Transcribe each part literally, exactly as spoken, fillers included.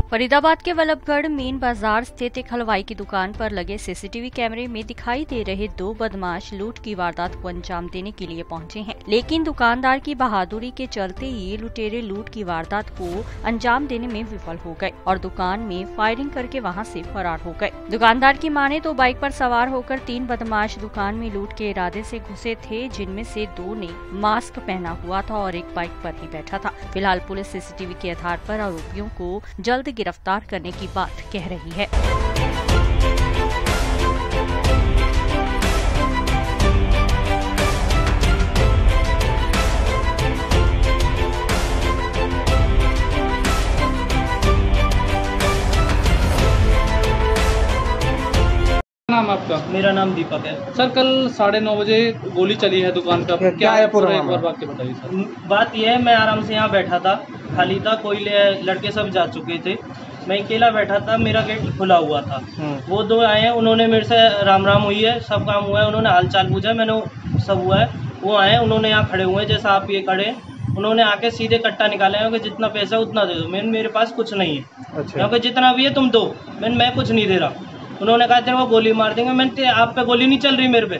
फरीदाबाद के वल्लभगढ़ मेन बाजार स्थित एक हलवाई की दुकान पर लगे सीसीटीवी कैमरे में दिखाई दे रहे दो बदमाश लूट की वारदात को अंजाम देने के लिए पहुंचे हैं, लेकिन दुकानदार की बहादुरी के चलते ये लुटेरे लूट की वारदात को अंजाम देने में विफल हो गए और दुकान में फायरिंग करके वहां से फरार हो गए। दुकानदार की माने तो बाइक पर सवार होकर तीन बदमाश दुकान में लूट के इरादे से घुसे थे, जिनमें से दो ने मास्क पहना हुआ था और एक बाइक पर ही बैठा था। फिलहाल पुलिस सीसीटीवी के आधार पर आरोपियों को जल्द गिरफ्तार करने की बात कह रही है। नाम आपका? मेरा नाम दीपक है। सर, कल साढ़े नौ बजे गोली चली है दुकान पे, क्या, क्या है पूरा एक बार वाक्य बताइए सर। बात यह है, मैं आराम से यहाँ बैठा था, खाली था, कोई लड़के सब जा चुके थे, मैं अकेला बैठा था, मेरा गेट खुला हुआ था। वो दो आए हैं, उन्होंने मेरे से राम राम हुई है, सब काम हुआ है, उन्होंने हाल चाल पूछा, मैंने सब हुआ है। वो आए, उन्होंने यहाँ खड़े हुए हैं जैसा आप ये खड़े, उन्होंने आके सीधे कट्टा निकाले हैं कि जितना पैसा उतना दे दो। मैंने मेरे पास कुछ नहीं है, अच्छा। क्योंकि जितना भी है तुम दो, मैंने मैं कुछ नहीं दे रहा। उन्होंने कहा तेरे को गोली मार देंगे। मैंने आप पे गोली नहीं चल रही मेरे पे,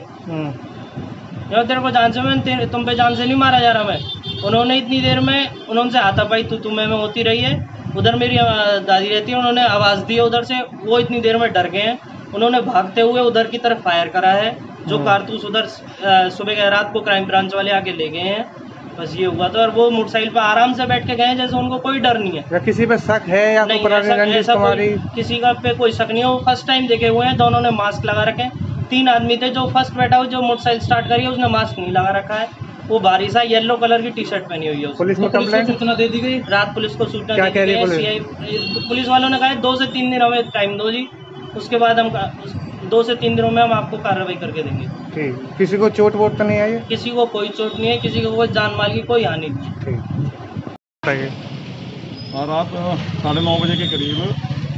तेरे को जान से मैं तुम पे जान से नहीं मारा जा रहा मैं। उन्होंने इतनी देर में उन्होंने हाथापाई तू तुम्हें में होती रही है। उधर मेरी दादी रहती है, उन्होंने आवाज़ दी है उधर से, वो इतनी देर में डर गए हैं। उन्होंने भागते हुए उधर की तरफ फायर करा है, जो कारतूस उधर सुबह रात को क्राइम ब्रांच वाले आके ले गए हैं। बस ये हुआ था, और वो मोटरसाइकिल पर आराम से बैठ के गए जैसे उनको कोई डर नहीं है। या किसी पे शक है या नहीं, पुरानी रंजिश तुम्हारी? किसी का पे कोई शक नहीं है। वो फर्स्ट टाइम देखे हुए हैं, दोनों ने मास्क लगा रखे। तीन आदमी थे, जो फर्स्ट बैठा हुआ जो मोटरसाइकिल स्टार्ट करी है उसने मास्क नहीं लगा रखा है। वो बारिश है, येलो कलर की टी शर्ट पहनी हुई है। पुलिस में कंप्लेंट सूचना दे दी गई, रात पुलिस को सूचना दे दी गई। पुलिस वालों ने कहा दो से तीन दिन हमें टाइम दो जी, उसके बाद हम दो से तीन दिनों में हम आपको कार्रवाई करके देंगे। ठीक। किसी को चोट वोट तो नहीं आई? किसी को कोई चोट नहीं है, किसी को कोई जान माल की कोई हानि नहीं। ठीक। और रात साढ़े नौ बजे के करीब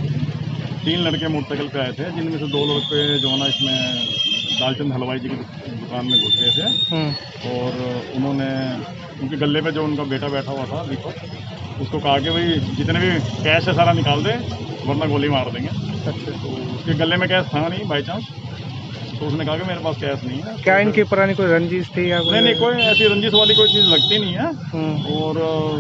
तीन लड़के मोटरसाइकिल पे आए थे, जिनमें से दो लड़के जो ना इसमें दालचंद हलवाई जी की दुकान में घुस गए थे। और उन्होंने उनके गले पे जो उनका बेटा बैठा हुआ था दीपक, उसको कहा कि भाई जितने भी कैश है सारा निकाल दे वरना गोली मार देंगे। अच्छा। तो उसके गले में कैश था नहीं बाई चांस, तो उसने कहा कि मेरे पास कैश नहीं है। क्या इनकी पुरानी कोई रंजिश थी या नहीं नहीं कोई ऐसी रंजिश वाली कोई चीज़ लगती नहीं है। और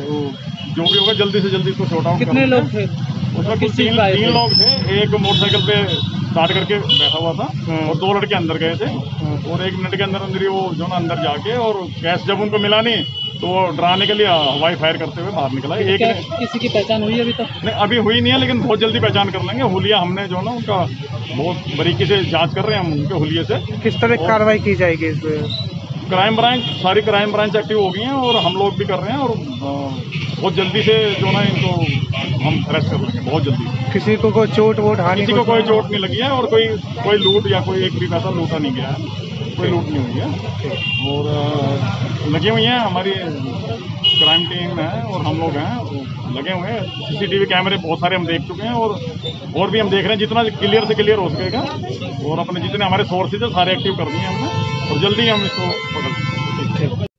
जो भी होगा जल्दी से जल्दी इसको शॉर्ट आउट। कितने लोग थे उसमें? कुछ तीन तीन लोग थे। एक मोटरसाइकिल पे स्टार्ट करके बैठा हुआ था और दो लड़के अंदर गए थे, और एक मिनट के अंदर अंदर ही वो जो ना अंदर जाके, और कैश जब उनको मिला नहीं तो वो डराने के लिए हवाई फायर करते हुए बाहर निकला। एक ने, किसी की पहचान हुई अभी तक? नहीं, अभी हुई नहीं है, लेकिन बहुत जल्दी पहचान कर लेंगे। हुलिया हमने जो ना उनका बहुत बारीकी से जांच कर रहे हैं हम उनके हुलिये से। किस तरह कार्रवाई की जाएगी इसमें? क्राइम ब्रांच, सारी क्राइम ब्रांच एक्टिव हो गई हैं और हम लोग भी कर रहे हैं, और बहुत जल्दी से जो ना इनको हम अरेस्ट कर लेंगे बहुत जल्दी। किसी को कोई चोट वोट हानि? किसी को कोई चोट नहीं लगी है, और कोई कोई लूट या कोई एक भी पैसा लूटा नहीं गया है, कोई लूट नहीं हुई है। और लगी हुई हैं हमारी क्राइम टीम है और हम लोग हैं लगे हुए हैं। सीसीटीवी कैमरे बहुत सारे हम देख चुके हैं, और और भी हम देख रहे हैं जितना क्लियर से क्लियर हो सकेगा। और अपने जितने हमारे सोर्सेज है सारे एक्टिव कर दिए हमने, और जल्दी हम इसको पकड़ लेंगे।